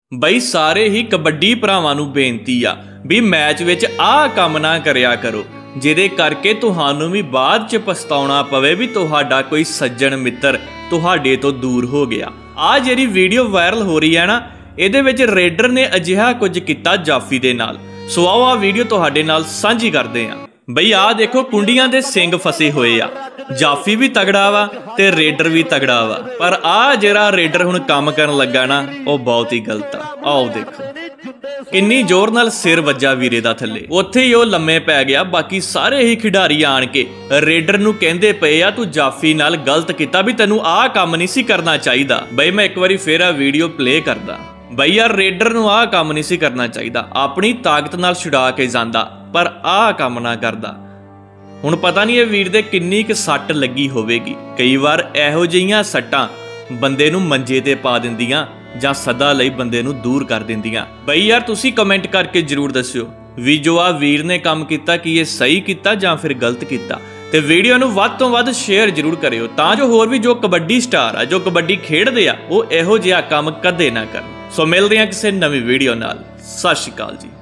ਬਈ ਸਾਰੇ ਹੀ ਕਬੱਡੀ ਭਰਾਵਾਂ ਨੂੰ ਬੇਨਤੀ ਆ ਵੀ ਮੈਚ ਵਿੱਚ ਆਹ ਕੰਮ ਨਾ ਕਰਿਆ ਕਰੋ ਜਿਹਦੇ ਕਰਕੇ ਤੁਹਾਨੂੰ ਵੀ ਬਾਅਦ ਚ ਪਛਤਾਉਣਾ ਪਵੇ ਵੀ ਤੁਹਾਡਾ ਕੋਈ ਸੱਜਣ ਮਿੱਤਰ ਤੁਹਾਡੇ ਤੋਂ ਦੂਰ ਹੋ ਗਿਆ। ਆ ਜਿਹੜੀ ਵੀਡੀਓ ਵਾਇਰਲ ਹੋ ਰਹੀ ਹੈ ਨਾ, ਇਹਦੇ ਵਿੱਚ ਰੇਡਰ ਨੇ ਅਜਿਹਾ ਕੁਝ ਕੀਤਾ ਜਾਫੀ ਦੇ ਨਾਲ। ਸੋ ਆਓ ਆ ਵੀਡੀਓ ਤੁਹਾਡੇ ਨਾਲ ਸਾਂਝੀ ਕਰਦੇ ਆ। ਬਈ ਆ ਦੇਖੋ ਕੁੰਡੀਆਂ ਦੇ ਸਿੰਗ ਫਸੇ ਹੋਏ ਆ। ਜਾਫੀ ਵੀ ਤਗੜਾ ਵਾ ਤੇ ਰੇਡਰ ਵੀ ਤਗੜਾ ਵਾ, ਪਰ ਆ ਜਿਹੜਾ ਰੇਡਰ ਹੁਣ ਕੰਮ ਕਰਨ ਲੱਗਾ ਨਾ ਉਹ ਬਹੁਤ ਹੀ ਗਲਤ ਆ। ਆਓ ਦੇਖੋ ਕਿੰਨੀ ਜ਼ੋਰ ਨਾਲ ਸਿਰ ਵੱਜਾ ਵੀਰੇ ਦਾ ਥੱਲੇ, ਉੱਥੇ ਹੀ ਉਹ ਲੰਮੇ ਪੈ ਗਿਆ। ਬਾਕੀ ਸਾਰੇ ਹੀ ਖਿਡਾਰੀ ਆਣ ਕੇ ਰੇਡਰ ਨੂੰ ਕਹਿੰਦੇ ਪਏ ਆ ਤੂੰ ਜਾਫੀ ਨਾਲ ਗਲਤ ਕੀਤਾ, ਵੀ ਤੈਨੂੰ ਆਹ ਕੰਮ ਨਹੀਂ ਸੀ ਕਰਨਾ ਚਾਹੀਦਾ। ਬਈ ਮੈਂ ਇੱਕ ਵਾਰੀ ਫੇਰ ਆ ਵੀਡੀਓ ਪਲੇ ਕਰਦਾ। ਬਈ ਯਾਰ ਰੇਡਰ ਨੂੰ ਆਹ ਕੰਮ ਨਹੀਂ ਸੀ ਕਰਨਾ ਚਾਹੀਦਾ, ਆਪਣੀ ਤਾਕਤ ਨਾਲ ਛੁਡਾ ਕੇ ਜਾਂਦਾ, ਪਰ ਆਹ ਕੰਮ ਨਾ ਕਰਦਾ। ਹੁਣ ਪਤਾ ਨਹੀਂ ਇਹ ਵੀਰ ਦੇ ਕਿੰਨੀ ਕੁ ਸੱਟ ਲੱਗੀ ਹੋਵੇਗੀ। ਕਈ ਵਾਰ ਇਹੋ ਜਿਹੀਆਂ ਸੱਟਾਂ ਬੰਦੇ ਨੂੰ ਮੰਜੇ ਤੇ ਪਾ ਦਿੰਦੀਆਂ ਜਾਂ ਸਦਾ ਲਈ ਬੰਦੇ ਨੂੰ ਦੂਰ ਕਰ ਦਿੰਦੀਆਂ। ਬਈ ਯਾਰ ਤੁਸੀਂ ਕਮੈਂਟ ਕਰਕੇ ਜ਼ਰੂਰ ਦੱਸਿਓ ਵੀ ਜੋ ਆ ਵੀਰ ਨੇ ਕੰਮ ਕੀਤਾ ਕੀ ਇਹ ਸਹੀ ਕੀਤਾ ਜਾਂ ਫਿਰ ਗਲਤ ਕੀਤਾ। ਤੇ ਵੀਡੀਓ ਨੂੰ ਵੱਧ ਤੋਂ ਵੱਧ ਸ਼ੇਅਰ ਜ਼ਰੂਰ ਕਰਿਓ ਤਾਂ ਜੋ ਹੋਰ ਵੀ ਜੋ ਕਬੱਡੀ ਸਟਾਰ ਆ, ਜੋ ਕਬੱਡੀ ਖੇਡਦੇ ਆ, ਉਹ ਇਹੋ ਜਿਹਾ ਕੰਮ ਕਦੇ ਨਾ ਕਰਨ। ਸੋ ਮਿਲਦੇ ਹਾਂ ਕਿਸੇ ਨਵੀਂ ਵੀਡੀਓ ਨਾਲ। ਸਤਿ ਸ਼੍ਰੀ ਅਕਾਲ ਜੀ।